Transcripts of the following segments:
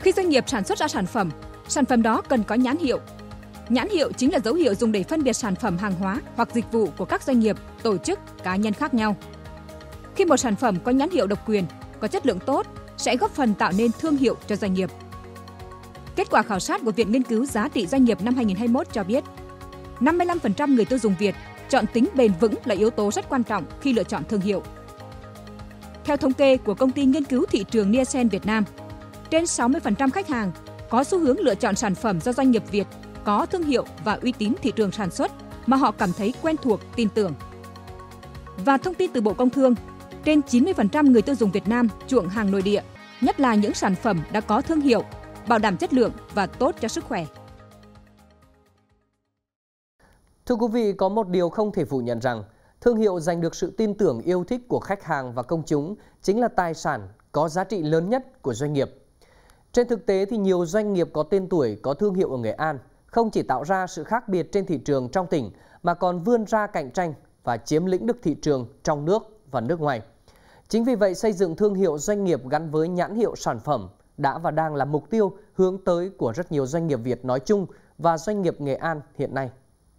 Khi doanh nghiệp sản xuất ra sản phẩm đó cần có nhãn hiệu. Nhãn hiệu chính là dấu hiệu dùng để phân biệt sản phẩm hàng hóa hoặc dịch vụ của các doanh nghiệp, tổ chức, cá nhân khác nhau. Khi một sản phẩm có nhãn hiệu độc quyền, có chất lượng tốt, sẽ góp phần tạo nên thương hiệu cho doanh nghiệp. Kết quả khảo sát của Viện Nghiên cứu Giá trị Doanh nghiệp năm 2021 cho biết, 55% người tiêu dùng Việt chọn tính bền vững là yếu tố rất quan trọng khi lựa chọn thương hiệu. Theo thống kê của Công ty Nghiên cứu Thị trường Nielsen Việt Nam, trên 60% khách hàng có xu hướng lựa chọn sản phẩm do doanh nghiệp Việt có thương hiệu và uy tín thị trường sản xuất mà họ cảm thấy quen thuộc, tin tưởng. Và thông tin từ Bộ Công Thương, trên 90% người tiêu dùng Việt Nam chuộng hàng nội địa, nhất là những sản phẩm đã có thương hiệu, bảo đảm chất lượng và tốt cho sức khỏe. Thưa quý vị, có một điều không thể phủ nhận rằng thương hiệu giành được sự tin tưởng yêu thích của khách hàng và công chúng chính là tài sản có giá trị lớn nhất của doanh nghiệp. Trên thực tế thì nhiều doanh nghiệp có tên tuổi, có thương hiệu ở Nghệ An không chỉ tạo ra sự khác biệt trên thị trường trong tỉnh mà còn vươn ra cạnh tranh và chiếm lĩnh được thị trường trong nước và nước ngoài. Chính vì vậy, xây dựng thương hiệu doanh nghiệp gắn với nhãn hiệu sản phẩm đã và đang là mục tiêu hướng tới của rất nhiều doanh nghiệp Việt nói chung và doanh nghiệp Nghệ An hiện nay.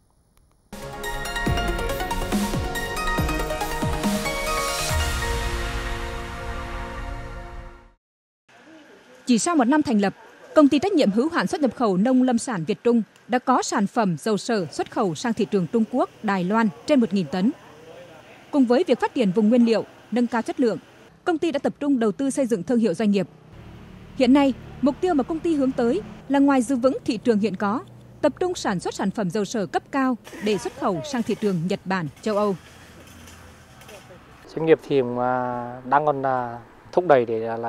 Chỉ sau một năm thành lập, Công ty trách nhiệm hữu hạn xuất nhập khẩu nông lâm sản Việt Trung đã có sản phẩm dầu sở xuất khẩu sang thị trường Trung Quốc, Đài Loan trên 1.000 tấn. Cùng với việc phát triển vùng nguyên liệu, nâng cao chất lượng, công ty đã tập trung đầu tư xây dựng thương hiệu doanh nghiệp. Hiện nay, mục tiêu mà công ty hướng tới là ngoài giữ vững thị trường hiện có, tập trung sản xuất sản phẩm dầu sở cấp cao để xuất khẩu sang thị trường Nhật Bản, châu Âu. Doanh nghiệp thì đang còn thúc đẩy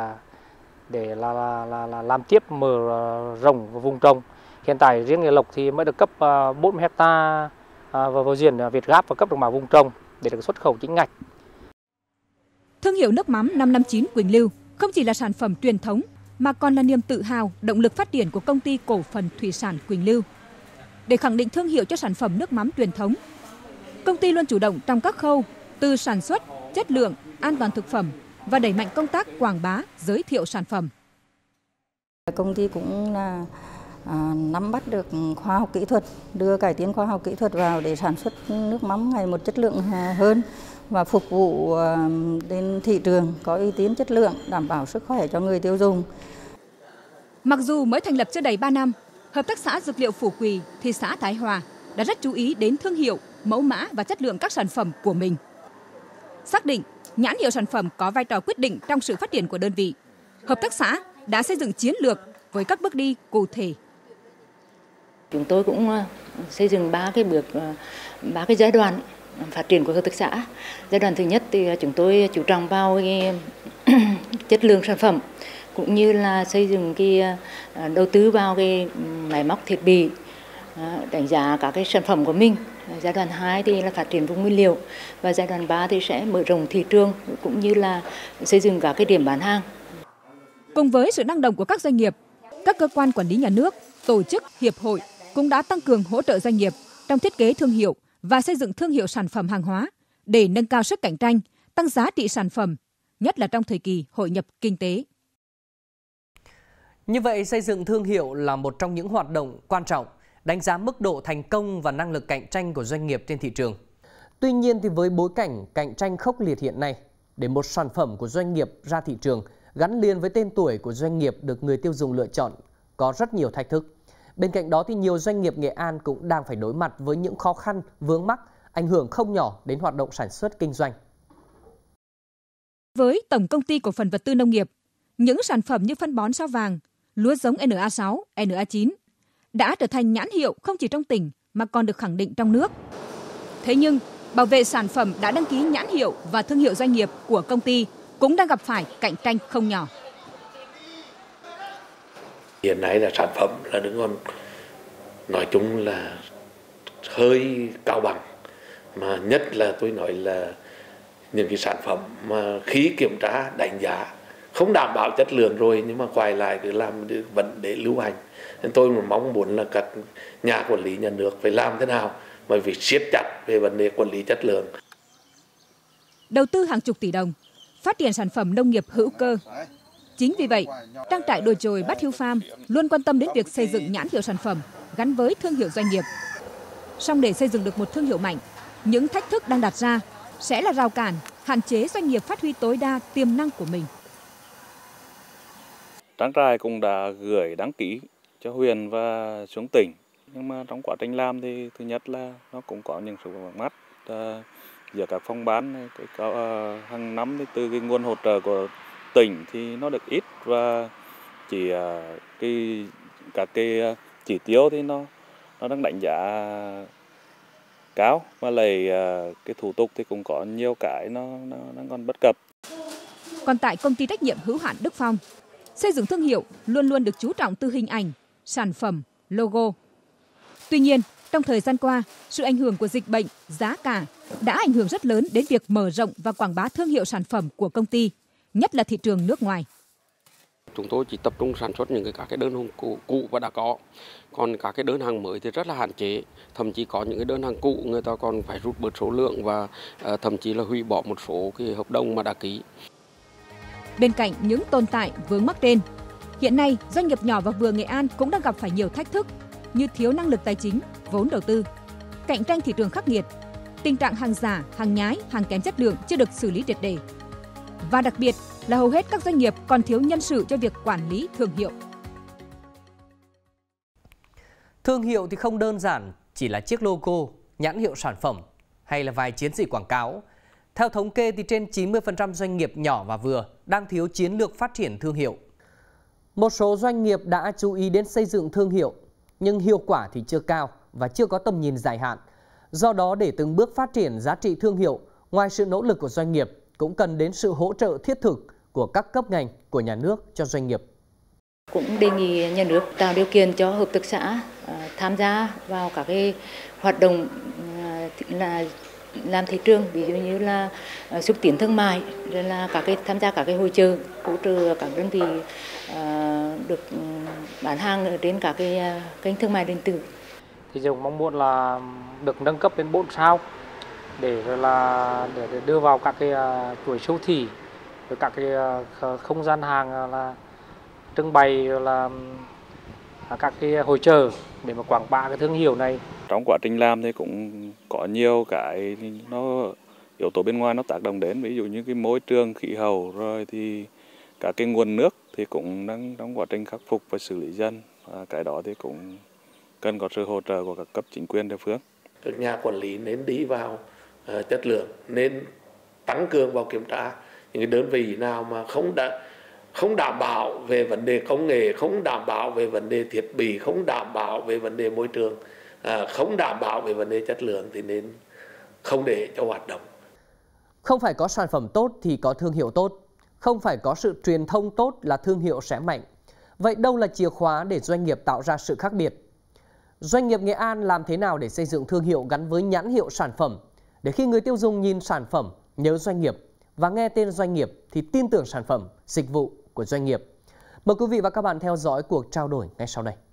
để làm tiếp mở rộng vùng trồng. Hiện tại riêng Nghệ Lộc thì mới được cấp 40 hecta vào diện Việt Gáp và cấp được mã vùng trồng để được xuất khẩu chính ngạch. Thương hiệu nước mắm 559 Quỳnh Lưu không chỉ là sản phẩm truyền thống mà còn là niềm tự hào, động lực phát triển của công ty cổ phần thủy sản Quỳnh Lưu. Để khẳng định thương hiệu cho sản phẩm nước mắm truyền thống, công ty luôn chủ động trong các khâu từ sản xuất, chất lượng, an toàn thực phẩm và đẩy mạnh công tác quảng bá, giới thiệu sản phẩm. Công ty cũng là nắm bắt được khoa học kỹ thuật, đưa cải tiến khoa học kỹ thuật vào để sản xuất nước mắm ngày một chất lượng hơn và phục vụ đến thị trường có uy tín, chất lượng, đảm bảo sức khỏe cho người tiêu dùng. Mặc dù mới thành lập chưa đầy 3 năm, Hợp tác xã Dược liệu Phú Quỳ, thị xã Thái Hòa đã rất chú ý đến thương hiệu, mẫu mã và chất lượng các sản phẩm của mình. Xác định nhãn hiệu sản phẩm có vai trò quyết định trong sự phát triển của đơn vị, hợp tác xã đã xây dựng chiến lược với các bước đi cụ thể. Chúng tôi cũng xây dựng ba cái giai đoạn phát triển của hợp tác xã. Giai đoạn thứ nhất thì chúng tôi chú trọng vào chất lượng sản phẩm cũng như là xây dựng đầu tư vào máy móc thiết bị, đánh giá các cái sản phẩm của mình. Giai đoạn 2 thì là phát triển vùng nguyên liệu và giai đoạn 3 thì sẽ mở rộng thị trường cũng như là xây dựng các cái điểm bán hàng. Cùng với sự năng động của các doanh nghiệp, các cơ quan quản lý nhà nước, tổ chức, hiệp hội cũng đã tăng cường hỗ trợ doanh nghiệp trong thiết kế thương hiệu và xây dựng thương hiệu sản phẩm hàng hóa để nâng cao sức cạnh tranh, tăng giá trị sản phẩm, nhất là trong thời kỳ hội nhập kinh tế. Như vậy, xây dựng thương hiệu là một trong những hoạt động quan trọng, đánh giá mức độ thành công và năng lực cạnh tranh của doanh nghiệp trên thị trường. Tuy nhiên, thì với bối cảnh cạnh tranh khốc liệt hiện nay, để một sản phẩm của doanh nghiệp ra thị trường gắn liền với tên tuổi của doanh nghiệp được người tiêu dùng lựa chọn có rất nhiều thách thức. Bên cạnh đó thì nhiều doanh nghiệp Nghệ An cũng đang phải đối mặt với những khó khăn, vướng mắc, ảnh hưởng không nhỏ đến hoạt động sản xuất kinh doanh. Với Tổng Công ty Cổ phần Vật tư Nông nghiệp, những sản phẩm như phân bón sao vàng, lúa giống NA6, NA9 đã trở thành nhãn hiệu không chỉ trong tỉnh mà còn được khẳng định trong nước. Thế nhưng, bảo vệ sản phẩm đã đăng ký nhãn hiệu và thương hiệu doanh nghiệp của công ty cũng đang gặp phải cạnh tranh không nhỏ. Hiện nay là sản phẩm là đứng còn nói chung là hơi cao bằng, mà nhất là tôi nói là những cái sản phẩm mà khi kiểm tra đánh giá không đảm bảo chất lượng rồi nhưng mà quay lại cứ làm vấn đề lưu hành. Nên tôi mong muốn là các nhà quản lý nhà nước phải làm thế nào mà phải siết chặt về vấn đề quản lý chất lượng. Đầu tư hàng chục tỷ đồng, phát triển sản phẩm nông nghiệp hữu cơ. Chính vì vậy, trang trại đồi chồi Bát Hill Farm luôn quan tâm đến việc xây dựng nhãn hiệu sản phẩm gắn với thương hiệu doanh nghiệp. Song để xây dựng được một thương hiệu mạnh, những thách thức đang đặt ra sẽ là rào cản, hạn chế doanh nghiệp phát huy tối đa tiềm năng của mình. Trang trại cũng đã gửi đăng ký cho huyện và xuống tỉnh. Nhưng mà trong quá trình làm thì thứ nhất là nó cũng có những sự vướng mắc giữa các phòng ban. Hàng năm thì từ cái nguồn hỗ trợ của tỉnh thì nó được ít, và chỉ các cái chỉ tiêu thì nó đang đánh giá cao, và lại cái thủ tục thì cũng có nhiều cái nó còn bất cập. Còn tại công ty trách nhiệm hữu hạn Đức Phong, xây dựng thương hiệu luôn luôn được chú trọng từ hình ảnh, sản phẩm, logo. Tuy nhiên, trong thời gian qua, sự ảnh hưởng của dịch bệnh, giá cả đã ảnh hưởng rất lớn đến việc mở rộng và quảng bá thương hiệu sản phẩm của công ty, nhất là thị trường nước ngoài. Chúng tôi chỉ tập trung sản xuất những các cái đơn hàng cũ và đã có. Còn các cái đơn hàng mới thì rất là hạn chế. Thậm chí có những cái đơn hàng cũ người ta còn phải rút bớt số lượng và thậm chí là hủy bỏ một số cái hợp đồng mà đã ký. Bên cạnh những tồn tại vướng mắc trên, hiện nay doanh nghiệp nhỏ và vừa Nghệ An cũng đang gặp phải nhiều thách thức như thiếu năng lực tài chính, vốn đầu tư, cạnh tranh thị trường khắc nghiệt, tình trạng hàng giả, hàng nhái, hàng kém chất lượng chưa được xử lý triệt để. Và đặc biệt là hầu hết các doanh nghiệp còn thiếu nhân sự cho việc quản lý thương hiệu. Thương hiệu thì không đơn giản chỉ là chiếc logo, nhãn hiệu sản phẩm hay là vài chiến dịch quảng cáo. Theo thống kê thì trên 90% doanh nghiệp nhỏ và vừa đang thiếu chiến lược phát triển thương hiệu. Một số doanh nghiệp đã chú ý đến xây dựng thương hiệu, nhưng hiệu quả thì chưa cao và chưa có tầm nhìn dài hạn. Do đó, để từng bước phát triển giá trị thương hiệu, ngoài sự nỗ lực của doanh nghiệp, cũng cần đến sự hỗ trợ thiết thực của các cấp ngành, của nhà nước cho doanh nghiệp. Cũng đề nghị nhà nước tạo điều kiện cho hợp tác xã tham gia vào các cái hoạt động là làm thị trường, ví dụ như là xúc tiến thương mại, rồi là tham gia các cái hội chợ, hỗ trợ các đơn vị được bán hàng ở trên các cái kênh thương mại điện tử. Thì chúng mong muốn là được nâng cấp đến 4 sao để đưa vào các cái chuỗi siêu thị, với các cái không gian hàng là trưng bày, là các cái hội chợ để mà quảng bá cái thương hiệu này. Trong quá trình làm thì cũng có nhiều cái yếu tố bên ngoài nó tác động đến, ví dụ như cái môi trường, khí hậu, rồi thì các cái nguồn nước thì cũng đang trong quá trình khắc phục và xử lý dần. Cái đó thì cũng cần có sự hỗ trợ của các cấp chính quyền địa phương. Các nhà quản lý nên đi vào chất lượng, nên tăng cường vào kiểm tra những cái đơn vị nào mà không đảm bảo về vấn đề công nghệ, không đảm bảo về vấn đề thiết bị, không đảm bảo về vấn đề môi trường, không đảm bảo về vấn đề chất lượng thì nên không để cho hoạt động. Không phải có sản phẩm tốt thì có thương hiệu tốt, không phải có sự truyền thông tốt là thương hiệu sẽ mạnh. Vậy đâu là chìa khóa để doanh nghiệp tạo ra sự khác biệt? Doanh nghiệp Nghệ An làm thế nào để xây dựng thương hiệu gắn với nhãn hiệu sản phẩm, để khi người tiêu dùng nhìn sản phẩm, nhớ doanh nghiệp và nghe tên doanh nghiệp thì tin tưởng sản phẩm, dịch vụ của doanh nghiệp? Mời quý vị và các bạn theo dõi cuộc trao đổi ngay sau đây.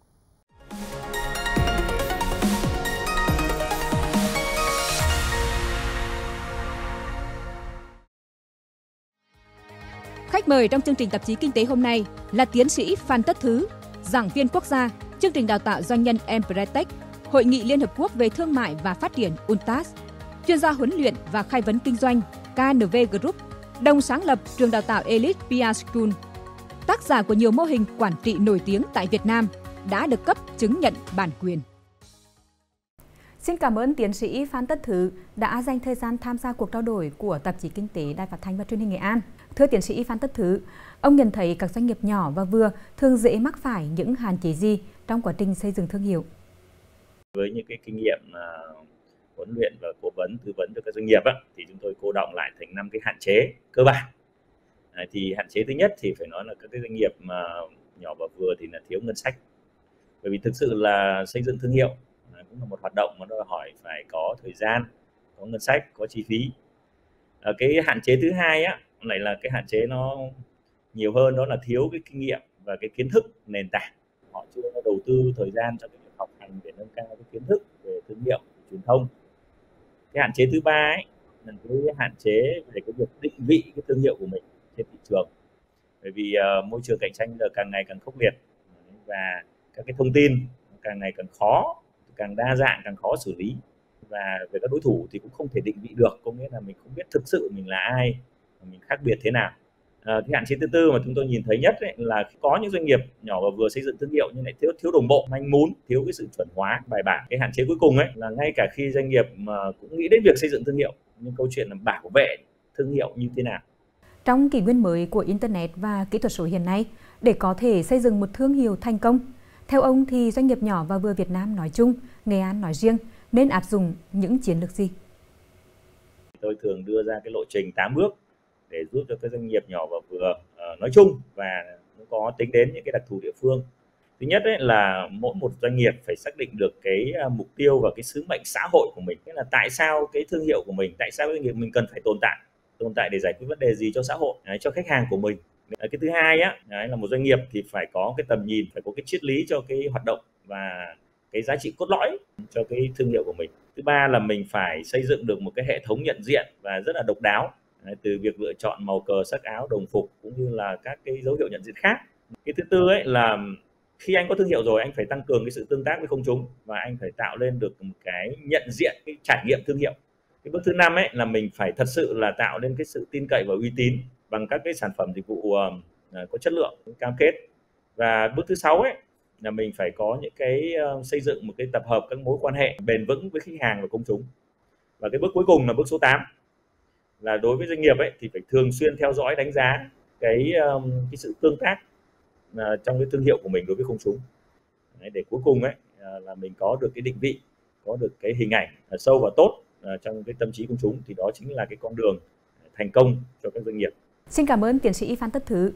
Khách mời trong chương trình tạp chí Kinh tế hôm nay là tiến sĩ Phan Tất Thứ, giảng viên quốc gia, chương trình đào tạo doanh nhân Empretech, Hội nghị Liên Hợp Quốc về Thương mại và Phát triển UNCTAD, chuyên gia huấn luyện và khai vấn kinh doanh KNV Group, đồng sáng lập trường đào tạo Elite PR School, tác giả của nhiều mô hình quản trị nổi tiếng tại Việt Nam, đã được cấp chứng nhận bản quyền. Xin cảm ơn tiến sĩ Phan Tất Thứ đã dành thời gian tham gia cuộc trao đổi của tạp chí Kinh tế Đài Phát thanh và Truyền hình Nghệ An. Thưa tiến sĩ Phan Tất Thứ, ông nhận thấy các doanh nghiệp nhỏ và vừa thường dễ mắc phải những hạn chế gì trong quá trình xây dựng thương hiệu? Với những cái kinh nghiệm huấn luyện và cố vấn, tư vấn cho các doanh nghiệp thì chúng tôi cô đọng lại thành 5 cái hạn chế cơ bản. Thì hạn chế thứ nhất thì phải nói là các cái doanh nghiệp mà nhỏ và vừa thì là thiếu ngân sách. Bởi vì thực sự là xây dựng thương hiệu cũng là một hoạt động mà đòi hỏi phải có thời gian, có ngân sách, có chi phí. Cái hạn chế thứ hai lại là cái hạn chế nó nhiều hơn, đó là thiếu cái kinh nghiệm và cái kiến thức nền tảng. Họ chưa đầu tư thời gian cho cái việc học hành để nâng cao cái kiến thức về thương hiệu, truyền thông. Cái hạn chế thứ ba là cái hạn chế về cái việc định vị cái thương hiệu của mình trên thị trường. bởi vì môi trường cạnh tranh giờ càng ngày càng khốc liệt và các cái thông tin càng ngày càng khó, càng đa dạng, càng khó xử lý, và về các đối thủ thì cũng không thể định vị được, có nghĩa là mình không biết thực sự mình là ai, mình khác biệt thế nào. Cái hạn chế thứ tư mà chúng tôi nhìn thấy nhất ấy, là có những doanh nghiệp nhỏ và vừa xây dựng thương hiệu nhưng lại thiếu đồng bộ, manh mún, thiếu cái sự chuẩn hóa bài bản. Cái hạn chế cuối cùng ấy là ngay cả khi doanh nghiệp mà cũng nghĩ đến việc xây dựng thương hiệu, nhưng câu chuyện là bảo vệ thương hiệu như thế nào. Trong kỷ nguyên mới của Internet và kỹ thuật số hiện nay, để có thể xây dựng một thương hiệu thành công, theo ông thì doanh nghiệp nhỏ và vừa Việt Nam nói chung, Nghệ An nói riêng nên áp dụng những chiến lược gì? Tôi thường đưa ra cái lộ trình 8 bước để giúp cho các doanh nghiệp nhỏ và vừa nói chung, và cũng có tính đến những cái đặc thù địa phương. Thứ nhất ấy là mỗi một doanh nghiệp phải xác định được cái mục tiêu và cái sứ mệnh xã hội của mình. Nghĩa là tại sao cái thương hiệu của mình, tại sao doanh nghiệp mình cần phải tồn tại để giải quyết vấn đề gì cho xã hội, cho khách hàng của mình. Cái thứ hai á là một doanh nghiệp thì phải có cái tầm nhìn, phải có cái triết lý cho cái hoạt động và cái giá trị cốt lõi cho cái thương hiệu của mình. Thứ ba là mình phải xây dựng được một cái hệ thống nhận diện và rất là độc đáo, từ việc lựa chọn màu cờ, sắc áo, đồng phục cũng như là các cái dấu hiệu nhận diện khác. Cái thứ tư ấy là khi anh có thương hiệu rồi, anh phải tăng cường cái sự tương tác với công chúng và anh phải tạo lên được một cái nhận diện, cái trải nghiệm thương hiệu. Cái bước thứ năm ấy là mình phải thật sự là tạo lên cái sự tin cậy và uy tín bằng các cái sản phẩm dịch vụ có chất lượng, cam kết. Và bước thứ sáu ấy là mình phải có những cái xây dựng một cái tập hợp các mối quan hệ bền vững với khách hàng và công chúng. Và cái bước cuối cùng là bước số 8 là đối với doanh nghiệp ấy thì phải thường xuyên theo dõi, đánh giá cái sự tương tác trong cái thương hiệu của mình đối với công chúng. Để cuối cùng ấy là mình có được cái định vị, có được cái hình ảnh sâu và tốt trong cái tâm trí công chúng, thì đó chính là cái con đường thành công cho các doanh nghiệp. Xin cảm ơn tiến sĩ Phan Tất Thứ.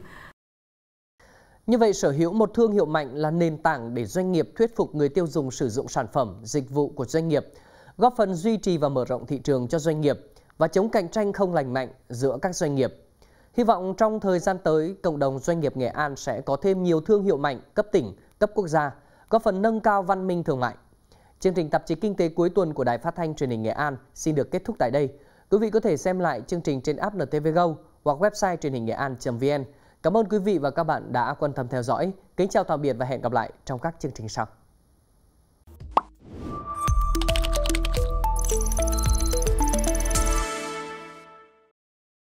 Như vậy, sở hữu một thương hiệu mạnh là nền tảng để doanh nghiệp thuyết phục người tiêu dùng sử dụng sản phẩm, dịch vụ của doanh nghiệp, góp phần duy trì và mở rộng thị trường cho doanh nghiệp và chống cạnh tranh không lành mạnh giữa các doanh nghiệp. Hy vọng trong thời gian tới, cộng đồng doanh nghiệp Nghệ An sẽ có thêm nhiều thương hiệu mạnh cấp tỉnh, cấp quốc gia, góp phần nâng cao văn minh thương mại. Chương trình tạp chí Kinh tế cuối tuần của Đài Phát thanh Truyền hình Nghệ An xin được kết thúc tại đây. Quý vị có thể xem lại chương trình trên app NTV Go hoặc website truyền hình nghệ an.vn. Cảm ơn quý vị và các bạn đã quan tâm theo dõi. Kính chào tạm biệt và hẹn gặp lại trong các chương trình sau.